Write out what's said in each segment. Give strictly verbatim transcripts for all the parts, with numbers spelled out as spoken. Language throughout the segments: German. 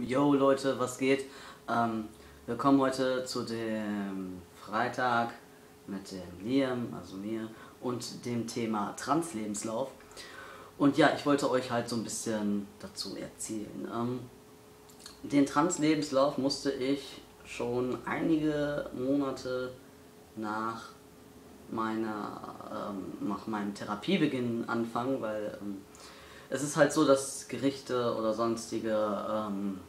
Yo Leute, was geht? Ähm, willkommen heute zu dem Freitag mit dem Liam, also mir, und dem Thema Translebenslauf. Und ja, ich wollte euch halt so ein bisschen dazu erzählen. Ähm, den Translebenslauf musste ich schon einige Monate nach meiner ähm, nach meinem Therapiebeginn anfangen, weil ähm, es ist halt so, dass Gerichte oder sonstige ähm,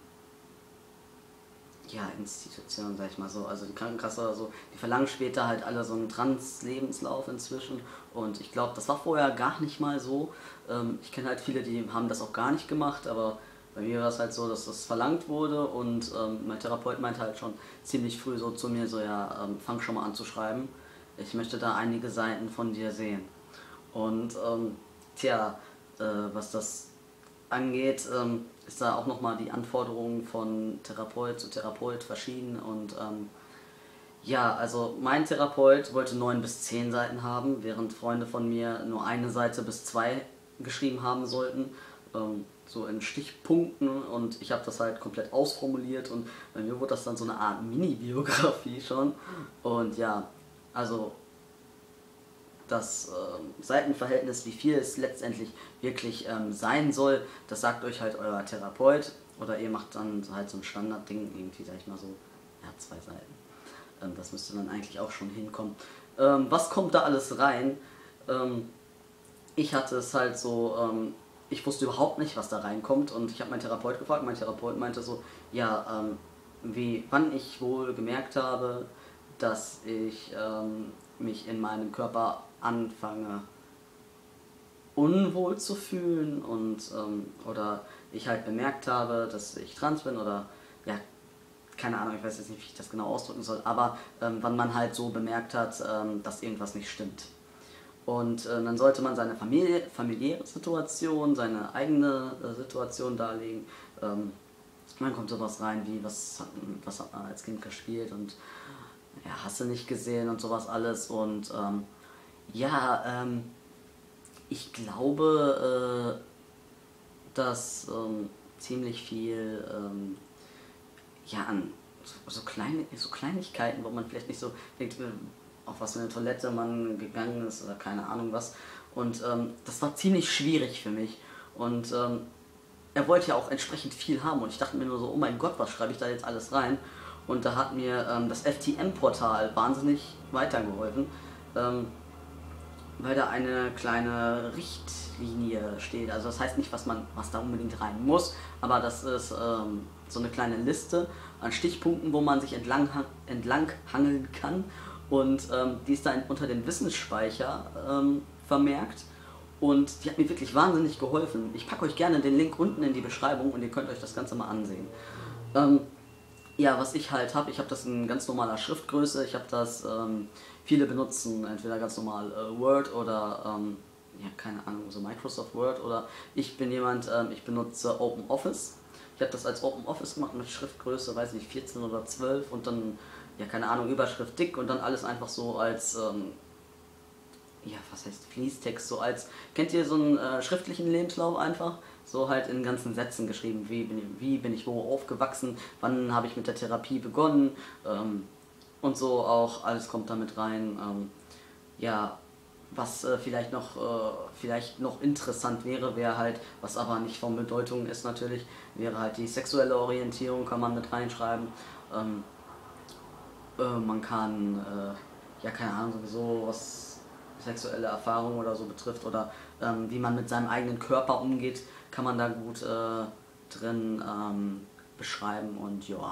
ja, Institutionen, sag ich mal so, also die Krankenkasse oder so, die verlangen später halt alle so einen Trans-Lebenslauf inzwischen, und ich glaube, das war vorher gar nicht mal so. Ähm, ich kenne halt viele, die haben das auch gar nicht gemacht, aber bei mir war es halt so, dass das verlangt wurde, und ähm, mein Therapeut meinte halt schon ziemlich früh so zu mir, so ja, ähm, fang schon mal an zu schreiben, ich möchte da einige Seiten von dir sehen. Und ähm, tja, äh, was das angeht, ähm, ist da auch nochmal die Anforderung von Therapeut zu Therapeut verschieden. Und ähm, ja, also mein Therapeut wollte neun bis zehn Seiten haben, während Freunde von mir nur eine Seite bis zwei geschrieben haben sollten, ähm, so in Stichpunkten, und ich habe das halt komplett ausformuliert, und bei mir wurde das dann so eine Art Mini-Biografie schon. Und ja, also das ähm, Seitenverhältnis, wie viel es letztendlich wirklich ähm, sein soll, das sagt euch halt euer Therapeut, oder ihr macht dann halt so ein Standardding, irgendwie, sag ich mal so, ja, zwei Seiten. Ähm, das müsste dann eigentlich auch schon hinkommen. Ähm, was kommt da alles rein? Ähm, ich hatte es halt so, ähm, ich wusste überhaupt nicht, was da reinkommt, und ich habe meinen Therapeut gefragt. Mein Therapeut meinte so, ja, ähm, wie, wann ich wohl gemerkt habe, dass ich ähm, mich in meinem Körper anfange unwohl zu fühlen, und ähm, oder ich halt bemerkt habe, dass ich trans bin, oder ja, keine Ahnung, ich weiß jetzt nicht, wie ich das genau ausdrücken soll, aber ähm, wann man halt so bemerkt hat, ähm, dass irgendwas nicht stimmt. Und äh, dann sollte man seine Familie, familiäre Situation, seine eigene äh, Situation darlegen. Ähm, dann kommt sowas rein wie, was hat, was hat man als Kind gespielt, und ja, hast du nicht gesehen und sowas alles. Und ähm, ja, ähm, ich glaube, äh, dass ähm, ziemlich viel ähm, ja, an so, so, kleine, so Kleinigkeiten, wo man vielleicht nicht so denkt, äh, auf was für eine Toilette man gegangen ist oder keine Ahnung was. Und ähm, das war ziemlich schwierig für mich. Und ähm, er wollte ja auch entsprechend viel haben, und ich dachte mir nur so, oh mein Gott, was schreibe ich da jetzt alles rein? Und da hat mir ähm, das F T M-Portal wahnsinnig weitergeholfen, ähm, weil da eine kleine Richtlinie steht. Also das heißt nicht, was man, was da unbedingt rein muss, aber das ist ähm, so eine kleine Liste an Stichpunkten, wo man sich entlang, entlang hangeln kann, und ähm, die ist dann unter dem Wissensspeicher ähm, vermerkt, und die hat mir wirklich wahnsinnig geholfen. Ich packe euch gerne den Link unten in die Beschreibung, und ihr könnt euch das Ganze mal ansehen. Ähm, ja, was ich halt habe, ich habe das in ganz normaler Schriftgröße, ich habe das, ähm, viele benutzen entweder ganz normal äh, Word oder, ähm, ja, keine Ahnung, so Microsoft Word, oder ich bin jemand, ähm, ich benutze OpenOffice. Ich habe das als OpenOffice gemacht mit Schriftgröße, weiß nicht, vierzehn oder zwölf, und dann, ja, keine Ahnung, Überschrift dick, und dann alles einfach so als, ähm, ja, was heißt Fließtext, so als, kennt ihr so einen äh, schriftlichen Lebenslauf einfach? So halt in ganzen Sätzen geschrieben, wie bin, ich, wie bin ich wo aufgewachsen, wann habe ich mit der Therapie begonnen, ähm, und so auch, alles kommt damit rein. Ähm, ja, was äh, vielleicht noch äh, vielleicht noch interessant wäre, wäre halt, was aber nicht von Bedeutung ist natürlich, wäre halt die sexuelle Orientierung, kann man mit reinschreiben. Ähm, äh, man kann, äh, ja, keine Ahnung, sowieso was sexuelle Erfahrung oder so betrifft, oder ähm, wie man mit seinem eigenen Körper umgeht, kann man da gut äh, drin ähm, beschreiben, und ja.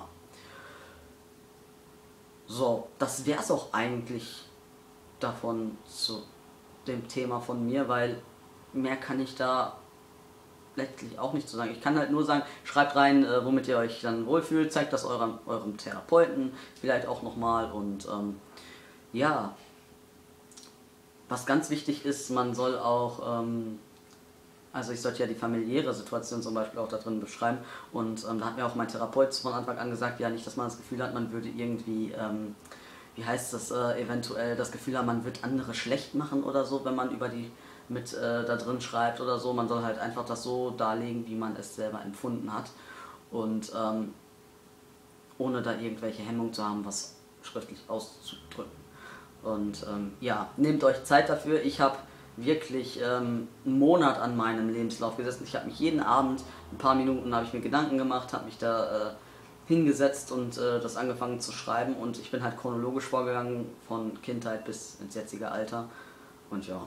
So, das wäre es auch eigentlich davon zu dem Thema von mir, weil mehr kann ich da letztlich auch nicht zu sagen. Ich kann halt nur sagen, schreibt rein, äh, womit ihr euch dann wohlfühlt, zeigt das eurem, eurem Therapeuten vielleicht auch nochmal, und ähm, ja, was ganz wichtig ist, man soll auch, ähm, also ich sollte ja die familiäre Situation zum Beispiel auch da drin beschreiben, und ähm, da hat mir auch mein Therapeut von Anfang an gesagt, ja, nicht, dass man das Gefühl hat, man würde irgendwie, ähm, wie heißt das, äh, eventuell das Gefühl haben, man wird andere schlecht machen oder so, wenn man über die mit äh, da drin schreibt oder so. Man soll halt einfach das so darlegen, wie man es selber empfunden hat. und ähm, ohne da irgendwelche Hemmung zu haben, was schriftlich auszudrücken. Und ähm, ja, nehmt euch Zeit dafür. Ich habe wirklich ähm, einen Monat an meinem Lebenslauf gesessen. Ich habe mich jeden Abend, ein paar Minuten habe ich mir Gedanken gemacht, habe mich da äh, hingesetzt und äh, das angefangen zu schreiben. Und ich bin halt chronologisch vorgegangen, von Kindheit bis ins jetzige Alter. Und ja,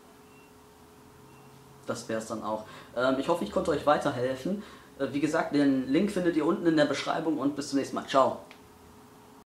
das wäre es dann auch. Ähm, ich hoffe, ich konnte euch weiterhelfen. Äh, wie gesagt, den Link findet ihr unten in der Beschreibung und bis zum nächsten Mal. Ciao.